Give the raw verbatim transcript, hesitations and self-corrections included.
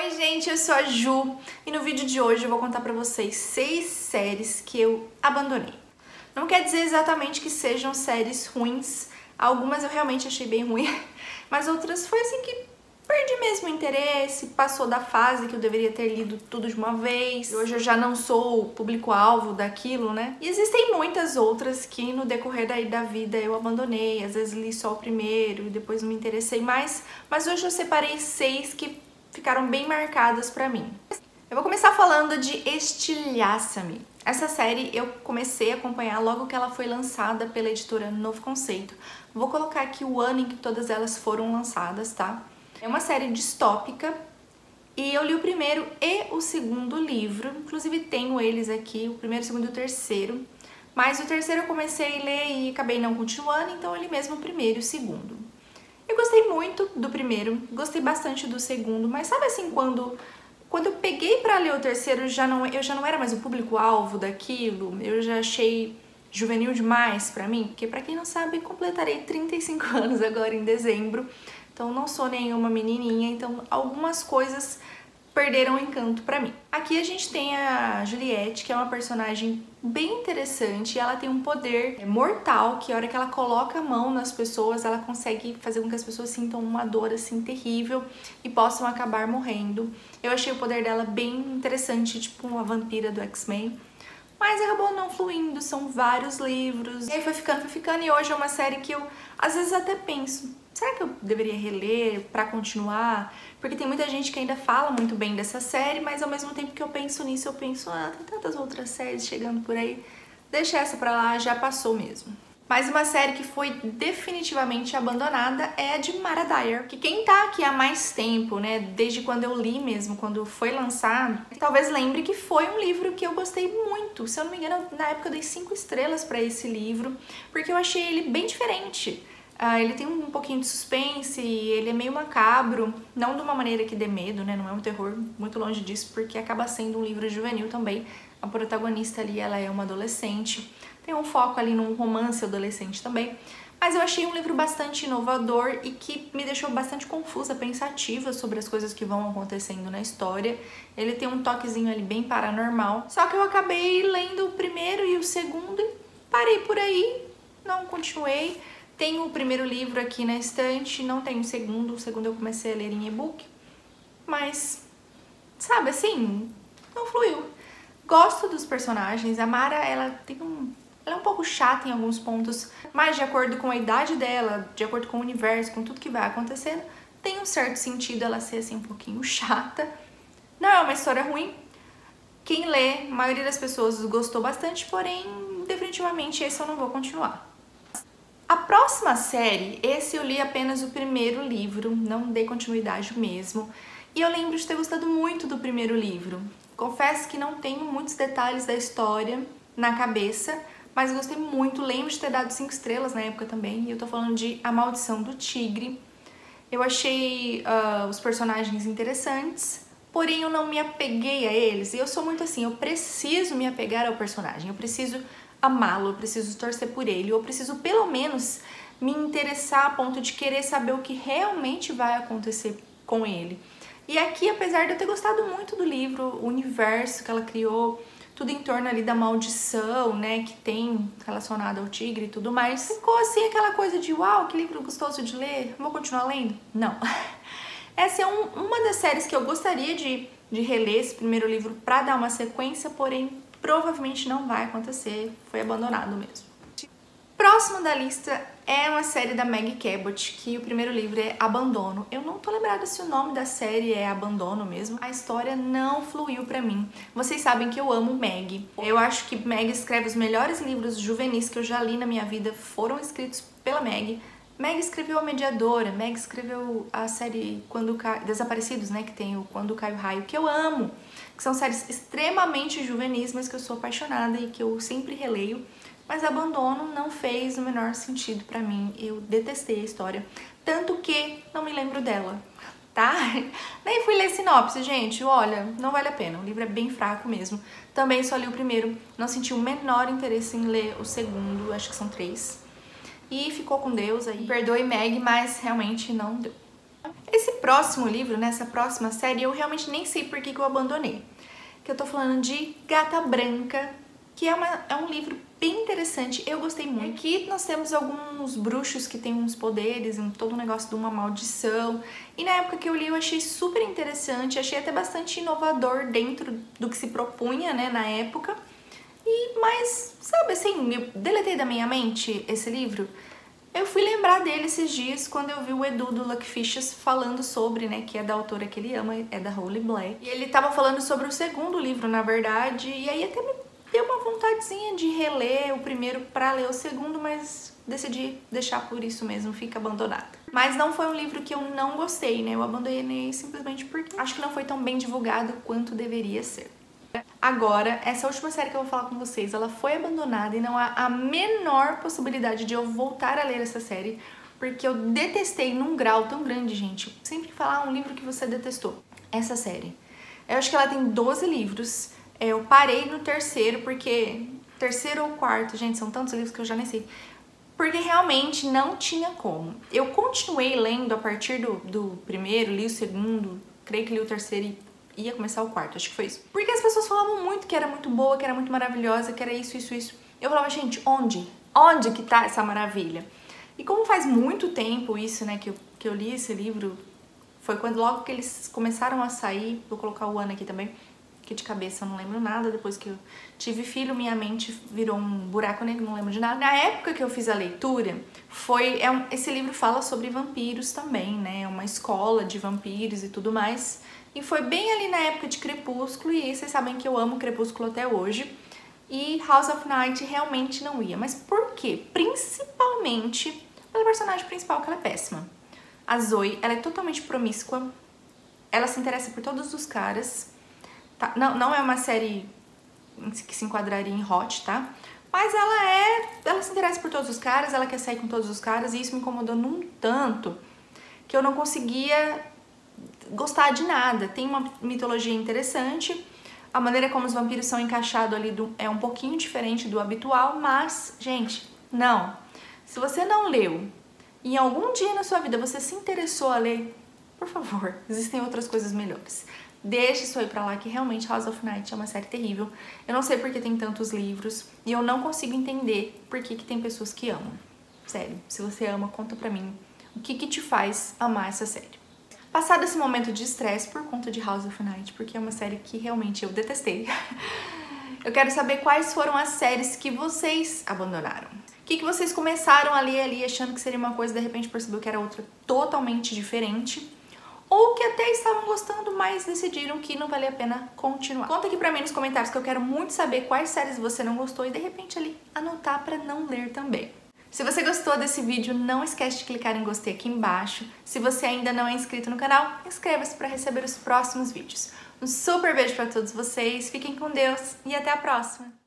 Oi gente, eu sou a Ju e no vídeo de hoje eu vou contar pra vocês seis séries que eu abandonei. Não quer dizer exatamente que sejam séries ruins, algumas eu realmente achei bem ruim, mas outras foi assim que perdi mesmo o interesse, passou da fase que eu deveria ter lido tudo de uma vez, hoje eu já não sou o público-alvo daquilo, né? E existem muitas outras que no decorrer daí da vida eu abandonei, às vezes li só o primeiro e depois não me interessei mais, mas hoje eu separei seis que ficaram bem marcadas pra mim. Eu vou começar falando de Estilhaça-me. Essa série eu comecei a acompanhar logo que ela foi lançada pela editora Novo Conceito. Vou colocar aqui o ano em que todas elas foram lançadas, tá? É uma série distópica e eu li o primeiro e o segundo livro. Inclusive tenho eles aqui, o primeiro, o segundo e o terceiro. Mas o terceiro eu comecei a ler e acabei não continuando, então eu li mesmo o primeiro e o segundo. Eu gostei muito do primeiro, gostei bastante do segundo, mas sabe assim, quando, quando eu peguei pra ler o terceiro, já não, eu já não era mais o público-alvo daquilo, eu já achei juvenil demais pra mim, porque pra quem não sabe, completarei trinta e cinco anos agora em dezembro, então não sou nenhuma menininha, então algumas coisas perderam o encanto pra mim. Aqui a gente tem a Juliette, que é uma personagem bem interessante, e ela tem um poder mortal, que a hora que ela coloca a mão nas pessoas, ela consegue fazer com que as pessoas sintam uma dor assim terrível e possam acabar morrendo. Eu achei o poder dela bem interessante, tipo uma vampira do X-Men, mas acabou não fluindo, são vários livros, e aí foi ficando, foi ficando, e hoje é uma série que eu às vezes até penso, será que eu deveria reler pra continuar? Porque tem muita gente que ainda fala muito bem dessa série, mas ao mesmo tempo que eu penso nisso, eu penso, ah, tem tantas outras séries chegando por aí, deixa essa pra lá, já passou mesmo. Mas uma série que foi definitivamente abandonada é a de Mara Dyer, que quem tá aqui há mais tempo, né, desde quando eu li mesmo, quando foi lançado, talvez lembre que foi um livro que eu gostei muito. Se eu não me engano, na época eu dei cinco estrelas pra esse livro, porque eu achei ele bem diferente. Uh, ele tem um pouquinho de suspense, ele é meio macabro, não de uma maneira que dê medo, né? Não é um terror, muito longe disso, porque acaba sendo um livro juvenil também. A protagonista ali, ela é uma adolescente, tem um foco ali num romance adolescente também. Mas eu achei um livro bastante inovador e que me deixou bastante confusa, pensativa sobre as coisas que vão acontecendo na história. Ele tem um toquezinho ali bem paranormal, só que eu acabei lendo o primeiro e o segundo e parei por aí, não continuei. Tenho o primeiro livro aqui na estante, não tenho o segundo, o segundo eu comecei a ler em e-book, mas, sabe, assim, não fluiu. Gosto dos personagens, a Mara, ela tem um... ela é um pouco chata em alguns pontos, mas de acordo com a idade dela, de acordo com o universo, com tudo que vai acontecendo, tem um certo sentido ela ser, assim, um pouquinho chata. Não é uma história ruim, quem lê, a maioria das pessoas gostou bastante, porém, definitivamente esse eu não vou continuar. A próxima série, esse eu li apenas o primeiro livro, não dei continuidade mesmo, e eu lembro de ter gostado muito do primeiro livro. Confesso que não tenho muitos detalhes da história na cabeça, mas eu gostei muito, lembro de ter dado cinco estrelas na época também, e eu tô falando de A Maldição do Tigre. Eu achei uh, os personagens interessantes, porém eu não me apeguei a eles, e eu sou muito assim, eu preciso me apegar ao personagem, eu preciso amá-lo, eu preciso torcer por ele, eu preciso pelo menos me interessar a ponto de querer saber o que realmente vai acontecer com ele. E aqui, apesar de eu ter gostado muito do livro, o universo que ela criou, tudo em torno ali da maldição, né, que tem relacionado ao tigre e tudo mais, ficou assim aquela coisa de uau, que livro gostoso de ler, vou continuar lendo? Não. Essa é um, uma das séries que eu gostaria de, de reler esse primeiro livro pra dar uma sequência, porém provavelmente não vai acontecer, foi abandonado mesmo. Próximo da lista é uma série da Meg Cabot, que o primeiro livro é Abandono. Eu não tô lembrada se o nome da série é Abandono mesmo. A história não fluiu pra mim. Vocês sabem que eu amo Meg. Eu acho que Meg escreve os melhores livros juvenis que eu já li na minha vida, foram escritos pela Meg. Meg escreveu A Mediadora, Meg escreveu a série Quando Cai... Desaparecidos, né, que tem o Quando Cai o Raio, que eu amo, que são séries extremamente juvenis, mas que eu sou apaixonada e que eu sempre releio, mas Abandono não fez o menor sentido pra mim, eu detestei a história, tanto que não me lembro dela, tá? Nem fui ler sinopse, gente, olha, não vale a pena, o livro é bem fraco mesmo, também só li o primeiro, não senti o menor interesse em ler o segundo, acho que são três, e ficou com Deus aí. Perdoe Meg, mas realmente não deu. Esse próximo livro, nessa próxima série, eu realmente nem sei por que que eu abandonei. Que eu tô falando de Gata Branca, que é, uma, é um livro bem interessante, eu gostei muito. Aqui nós temos alguns bruxos que têm uns poderes, um, todo um negócio de uma maldição. E na época que eu li eu achei super interessante, achei até bastante inovador dentro do que se propunha, né, na época. E, mas, sabe assim, eu deletei da minha mente esse livro. Eu fui lembrar dele esses dias quando eu vi o Edu do Lucky Fishes falando sobre, né, que é da autora que ele ama, é da Holly Black. E ele tava falando sobre o segundo livro, na verdade, e aí até me deu uma vontadezinha de reler o primeiro pra ler o segundo, mas decidi deixar por isso mesmo, fica abandonado. Mas não foi um livro que eu não gostei, né, eu abandonei simplesmente porque acho que não foi tão bem divulgado quanto deveria ser. Agora, essa última série que eu vou falar com vocês, ela foi abandonada e não há a menor possibilidade de eu voltar a ler essa série, porque eu detestei num grau tão grande, gente. Sempre que falar um livro que você detestou, essa série. Eu acho que ela tem doze livros, eu parei no terceiro, porque... Terceiro ou quarto, gente, são tantos livros que eu já nem sei. Porque realmente não tinha como. Eu continuei lendo a partir do, do primeiro, li o segundo, creio que li o terceiro e ia começar o quarto, acho que foi isso. Porque as pessoas falavam muito que era muito boa, que era muito maravilhosa, que era isso, isso, isso. Eu falava, gente, onde? Onde que tá essa maravilha? E como faz muito tempo isso, né, que eu, que eu li esse livro, foi quando logo que eles começaram a sair, vou colocar o ano aqui também, que de cabeça eu não lembro nada, depois que eu tive filho, minha mente virou um buraco negro, não lembro de nada. Na época que eu fiz a leitura, foi, é um, esse livro fala sobre vampiros também, né, uma escola de vampiros e tudo mais. E foi bem ali na época de Crepúsculo, e vocês sabem que eu amo Crepúsculo até hoje. E House of Night realmente não ia. Mas por quê? Principalmente pela personagem principal, que ela é péssima. A Zoe, ela é totalmente promíscua, ela se interessa por todos os caras. Tá? Não, não é uma série que se enquadraria em Hot, tá? Mas ela é... Ela se interessa por todos os caras, ela quer sair com todos os caras, e isso me incomodou num tanto que eu não conseguia gostar de nada. Tem uma mitologia interessante, a maneira como os vampiros são encaixados ali do, é um pouquinho diferente do habitual, mas, gente, não. Se você não leu e em algum dia na sua vida você se interessou a ler, por favor, existem outras coisas melhores. Deixe isso aí pra lá, que realmente House of Night é uma série terrível. Eu não sei porque tem tantos livros e eu não consigo entender por que que tem pessoas que amam. Sério, se você ama, conta pra mim o que que te faz amar essa série. Passado esse momento de estresse por conta de House of Night, porque é uma série que realmente eu detestei, eu quero saber quais foram as séries que vocês abandonaram. O que, que vocês começaram a ler ali achando que seria uma coisa e de repente percebeu que era outra totalmente diferente, ou que até estavam gostando, mas decidiram que não valia a pena continuar. Conta aqui pra mim nos comentários, que eu quero muito saber quais séries você não gostou e de repente ali anotar pra não ler também. Se você gostou desse vídeo, não esquece de clicar em gostei aqui embaixo. Se você ainda não é inscrito no canal, inscreva-se para receber os próximos vídeos. Um super beijo para todos vocês, fiquem com Deus e até a próxima!